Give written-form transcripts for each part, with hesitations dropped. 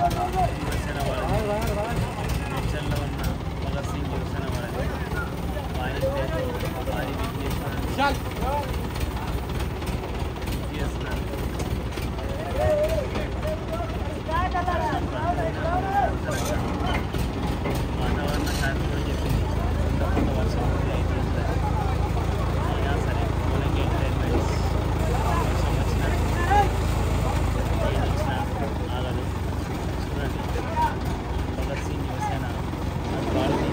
యువసేన వాళ్ళది, మేడ్చల్లో ఉన్న భగత్ సింగ్ యువసేన వాళ్ళది, వారి వాతావరణ శాఖ కూడా చెప్పింది కొంత వర్షం ఉంది 5 రోజులు అయినా సరే మూలంగా ఎంటర్టైన్మెంట్స్ వర్షం వచ్చినా ఏది వచ్చినా ఆగదు. చూడండి భగత్ సింగ్ యువసేన వాళ్ళని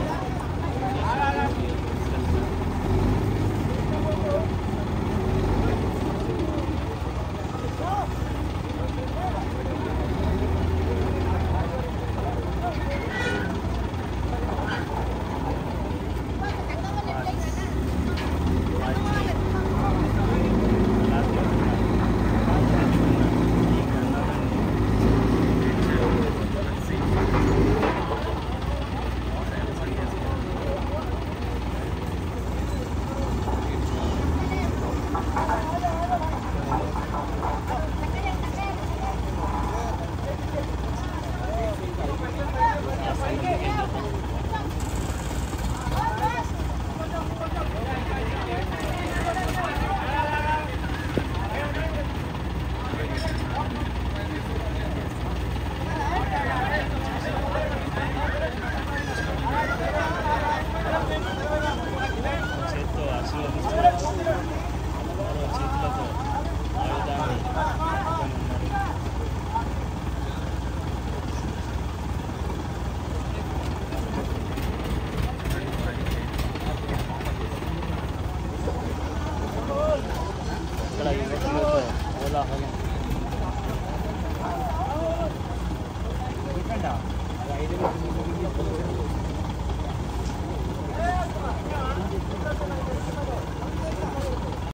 కోలాహలం